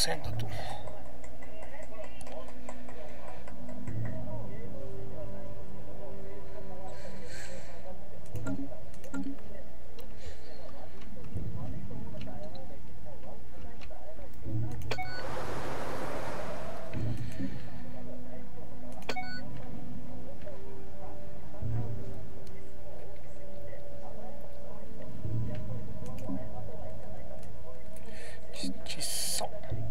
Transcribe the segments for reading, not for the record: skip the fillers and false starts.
戦だと思う。小さ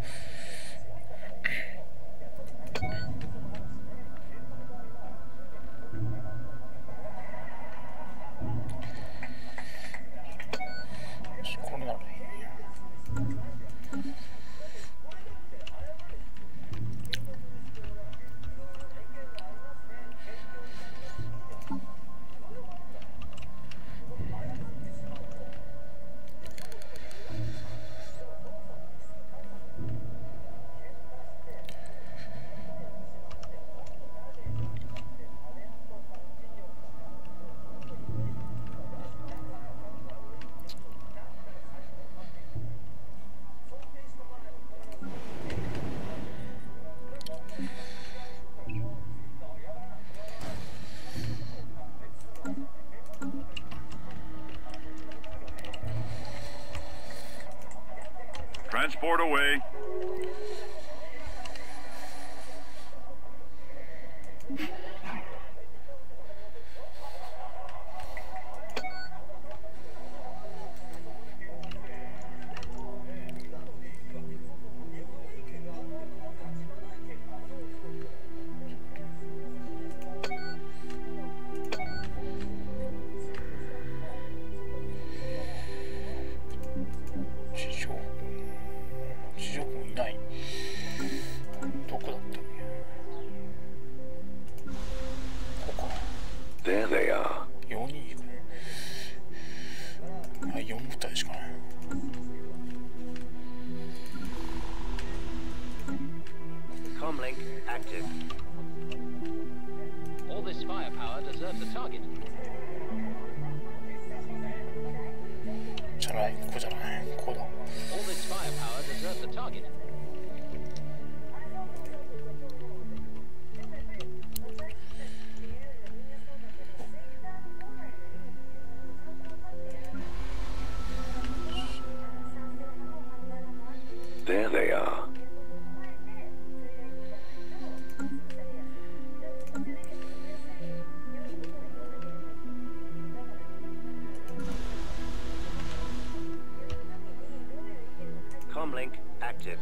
これならいい。 Transport away. There they are. 4人いる。4部隊しかない。 Comlink active. All this firepower deserves a target. じゃない、ここじゃない、ここだ。 All this firepower deserves a target. There they are. Comlink active.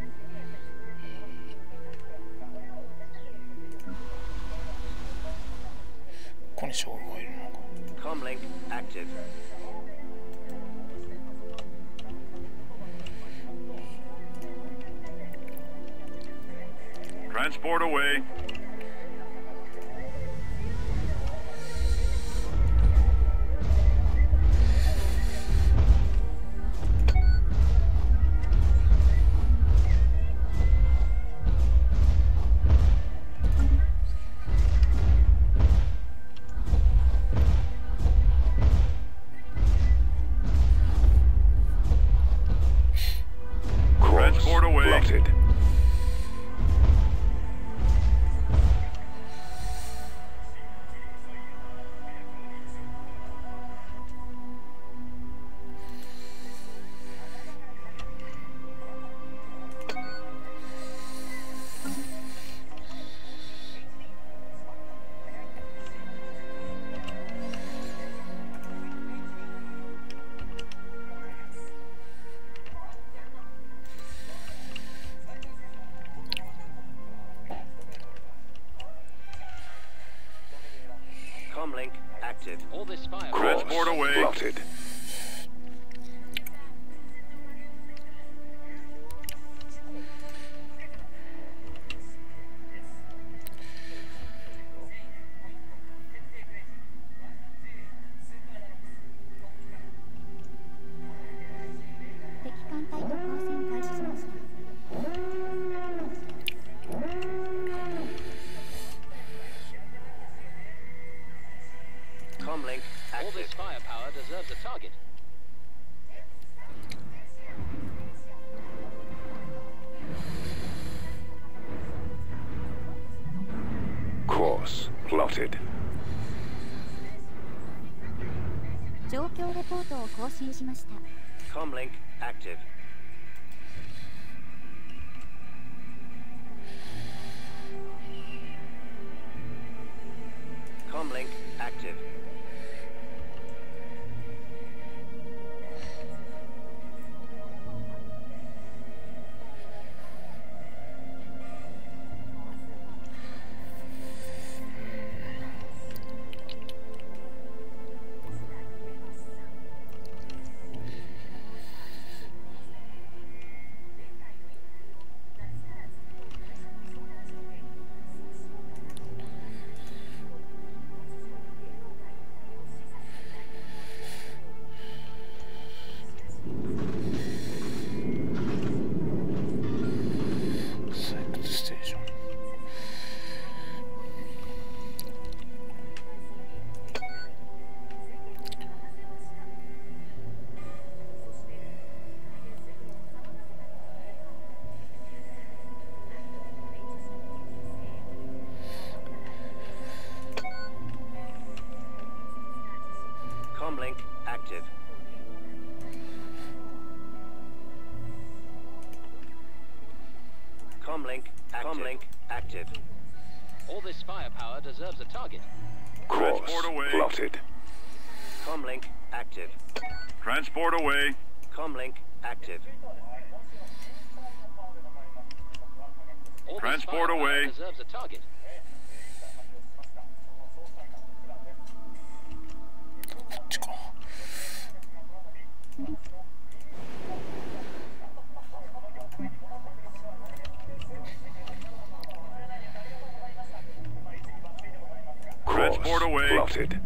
Comlink active. Transport away. Transport away. Plotted. Comlink active. All this fire. Transport away. Plotted. Comlink active. All this firepower deserves a target. plotted. 状況レポートを更新しました。 Comlink active. Comlink active. Station. Comlink active. Comlink active. Comlink active. All this firepower deserves a target. Course Transport away. plotted. Comlink active. Transport away. Comlink active. All this Transport firepower away. deserves a target. こっちか。 Course Transport away. plotted.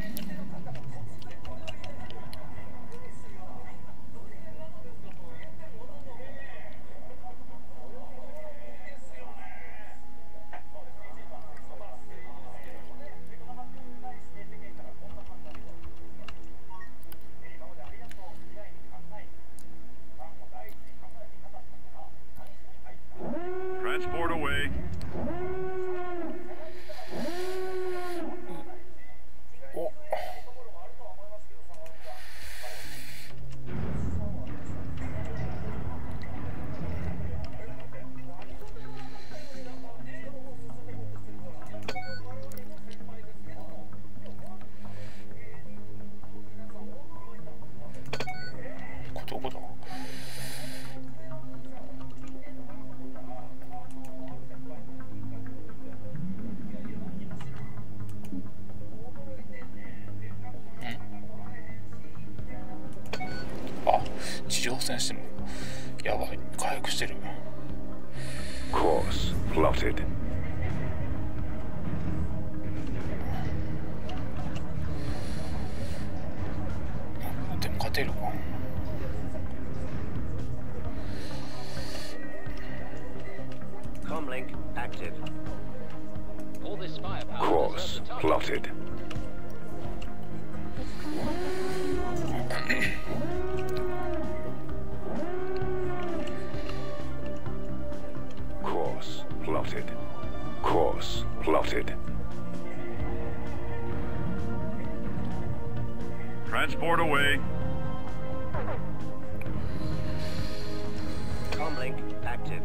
Transport away. お、 これどこだ。あ、地上戦してもやばい、回復してる。 Course plotted. でも勝てるか。 Comlink active. All this firepower Course deserves a target. plotted. Course plotted. Course plotted. Transport away. Comlink active.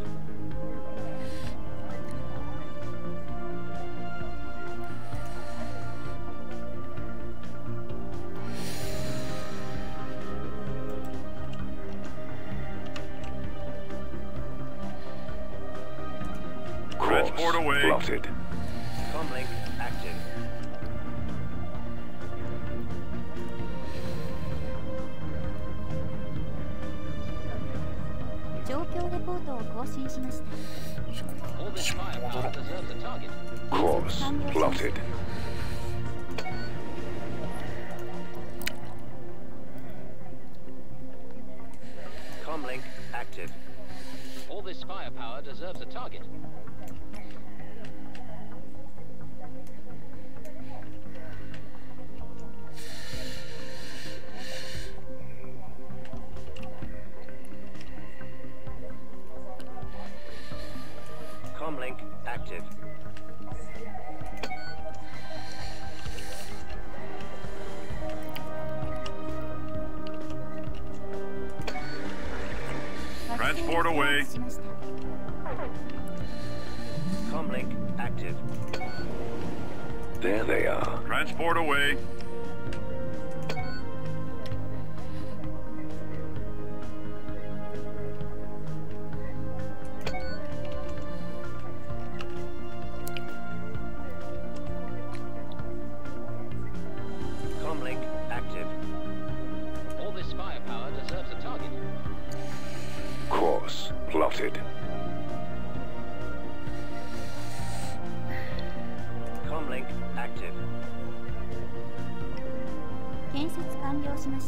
Course Transport away. plotted. Comlink active. 「状況レポートを更新しました。 All this firepower deserves a target. Course plotted. Comlink active. All this firepower deserves a target. Comlink active. Transport away. しました。 Comlink active. There they are. Transport away. Comlink active. All this firepower deserves a target. Course plotted. Comlink active. 建設完了しました。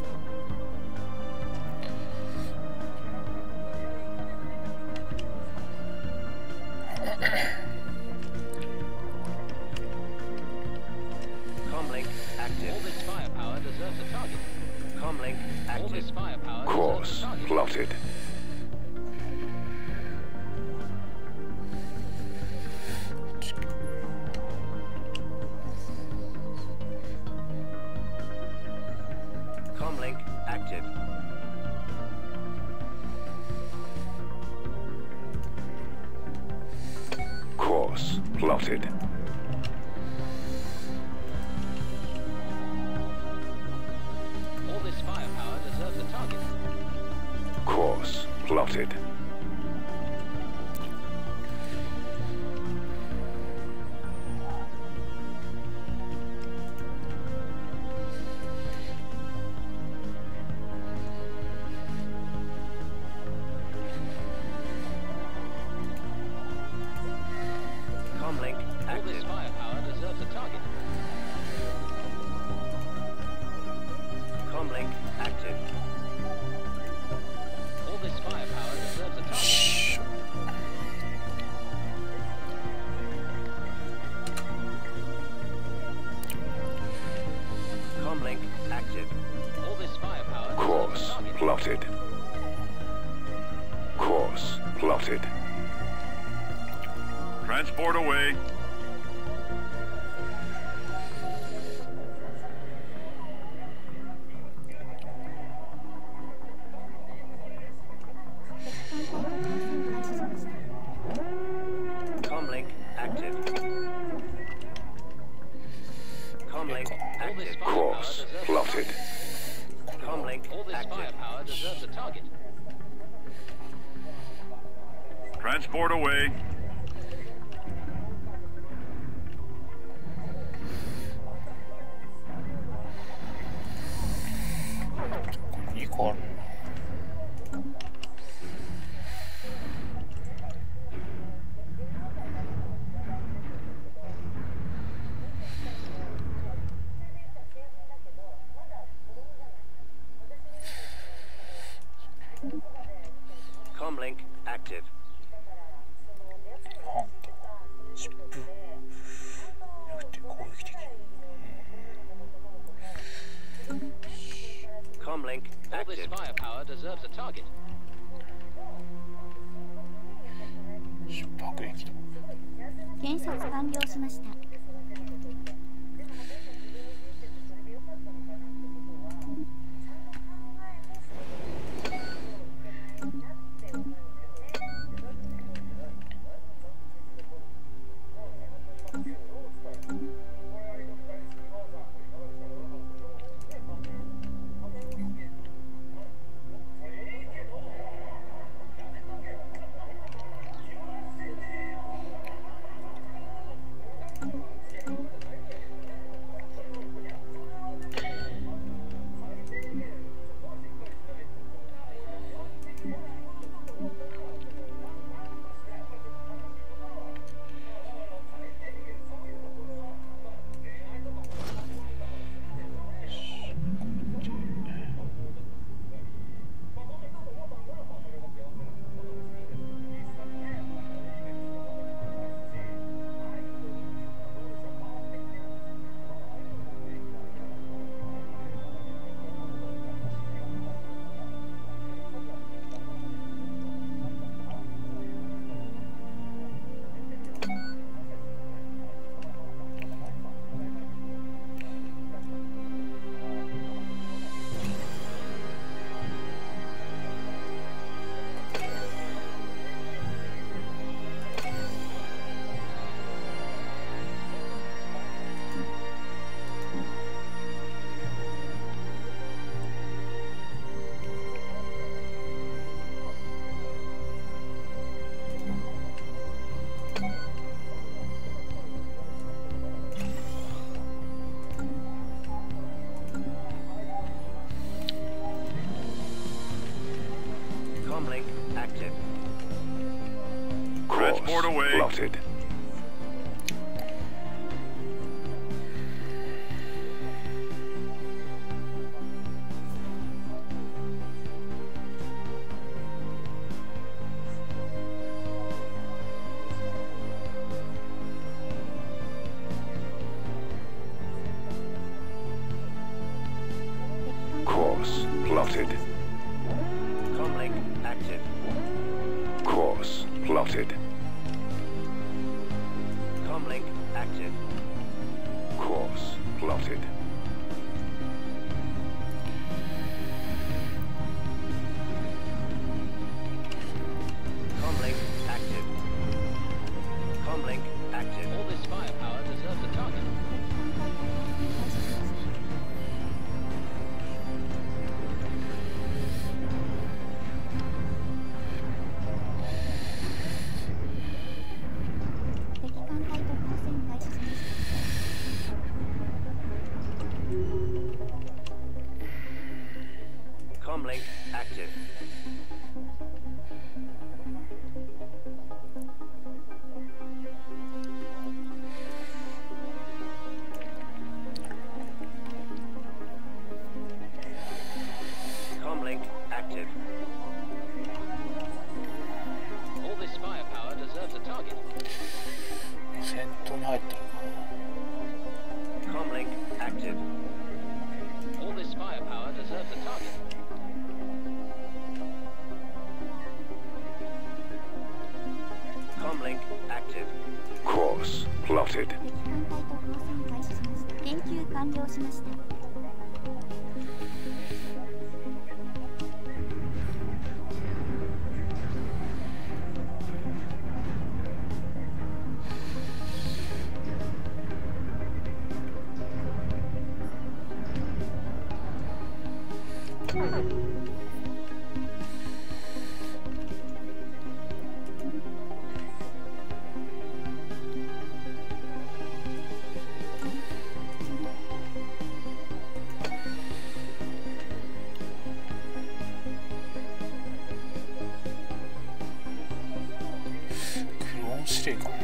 Comlink active. All this firepower deserves a target. Comlink active. All this firepower deserves a Course target. plotted. Comlink active. Course plotted. All this firepower deserves a target. Course plotted. Comlink active. All this firepower deserves a target. Comlink active. All this firepower deserves a target. しょ Comlink active. All this firepower deserves a Course target. plotted. Course plotted. Transport away. Comlink active. Comlink all this firepower Course deserves a plotted. target. Comlink all this firepower deserves a target. Transport away. 이걸 Comlink active. なんだ疾風よくて攻撃的 Comlink all this active. firepower deserves a target. 爆撃と建設完了しました。 Course active. Course Transport away. plotted. Course plotted. Comlink active. Course plotted. Comlink active. Course plotted. Comlink active. Comlink active. All this firepower deserves a target. 敵艦隊と交戦開始しました。 Comlink active. Comlink active. All this firepower deserves a target. 戦闘に入ってる Comlink active. All this firepower deserves a target. Comlink active. Course plotted. 敵艦隊と交戦開始しました。研究完了しました。 クローン司令官